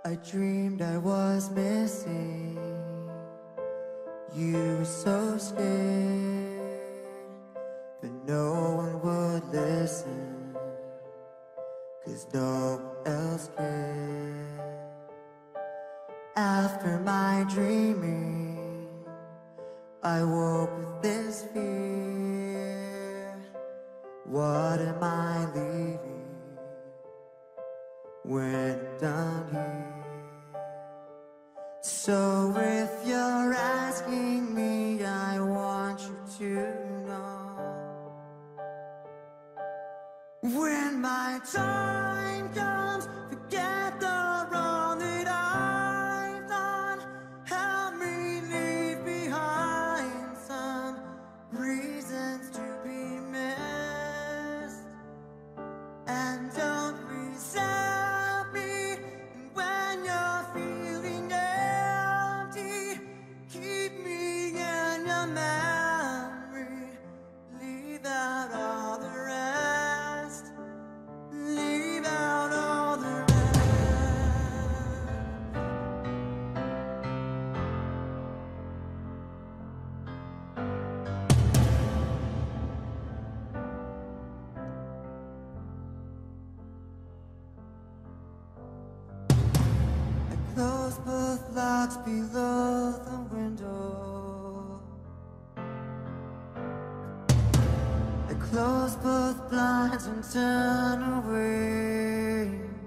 I dreamed I was missing. You were so scared, but no one would listen, 'cause no one else cared. After my dreaming, I woke with this fear. What am I leaving when I'm done here? So if you're asking me, I want you to know, when my time comes, forget the wrong that I've done. Help me leave behind some reasons to be missed, and don't resent me. And when you're feeling empty, keep me in your memory. Leave out all the rest. Leave out all the rest. I close both locks below the window. I close both blinds and turn away.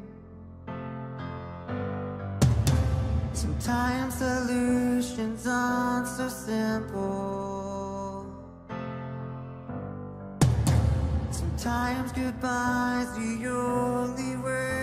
Sometimes solutions aren't so simple. Sometimes goodbye's the only way.